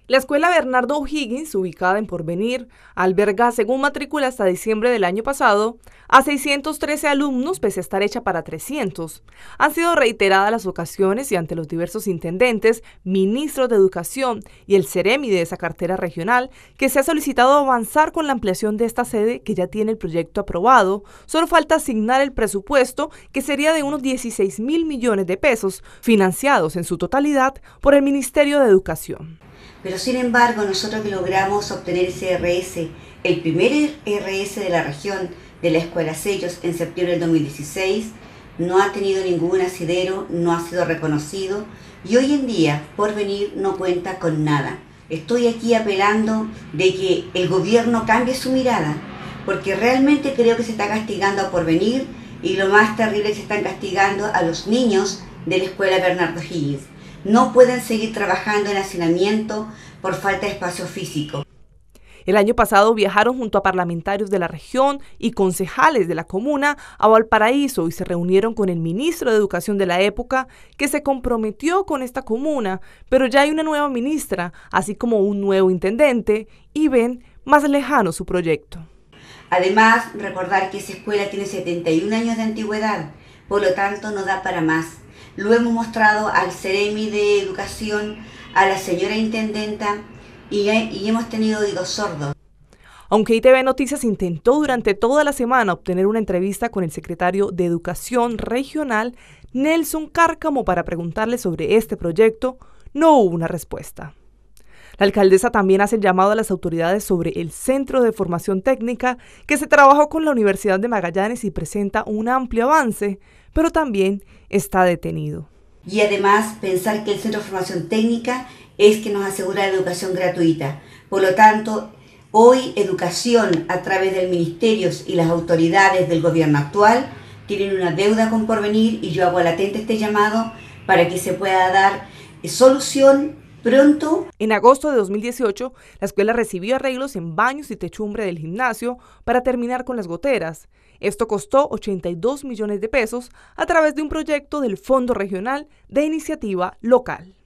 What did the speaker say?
La escuela Bernardo O'Higgins, ubicada en Porvenir, alberga, según matrícula hasta diciembre del año pasado, a 613 alumnos pese a estar hecha para 300. Han sido reiteradas las ocasiones y ante los diversos intendentes, ministros de Educación y el Ceremi de esa cartera regional que se ha solicitado avanzar con la ampliación de esta sede que ya tiene el proyecto aprobado. Solo falta asignar el presupuesto, que sería de unos 16.000 millones de pesos, financiados en su totalidad por el Ministerio de Educación. Pero sin embargo, nosotros que logramos obtener ese RS, el primer RS de la región de la Escuela Sellos en septiembre del 2016, no ha tenido ningún asidero, no ha sido reconocido y hoy en día Porvenir no cuenta con nada. Estoy aquí apelando de que el gobierno cambie su mirada, porque realmente creo que se está castigando a Porvenir y lo más terrible es que se están castigando a los niños de la Escuela Bernardo O'Higgins. No pueden seguir trabajando en hacinamiento por falta de espacio físico. El año pasado viajaron junto a parlamentarios de la región y concejales de la comuna a Valparaíso y se reunieron con el ministro de Educación de la época, que se comprometió con esta comuna, pero ya hay una nueva ministra, así como un nuevo intendente, y ven más lejano su proyecto. Además, recordar que esa escuela tiene 71 años de antigüedad, por lo tanto no da para más. Lo hemos mostrado al Ceremi de Educación, a la señora intendenta y hemos tenido oídos sordos. Aunque ITV Noticias intentó durante toda la semana obtener una entrevista con el secretario de Educación Regional, Nelson Cárcamo, para preguntarle sobre este proyecto, no hubo una respuesta. La alcaldesa también hace el llamado a las autoridades sobre el Centro de Formación Técnica que se trabajó con la Universidad de Magallanes y presenta un amplio avance, pero también está detenido. Y además pensar que el Centro de Formación Técnica es que nos asegura la educación gratuita. Por lo tanto, hoy Educación a través del Ministerio y las autoridades del gobierno actual tienen una deuda con Porvenir y yo hago latente este llamado para que se pueda dar solución pronto. En agosto de 2018, la escuela recibió arreglos en baños y techumbre del gimnasio para terminar con las goteras. Esto costó 82 millones de pesos a través de un proyecto del Fondo Regional de Iniciativa Local.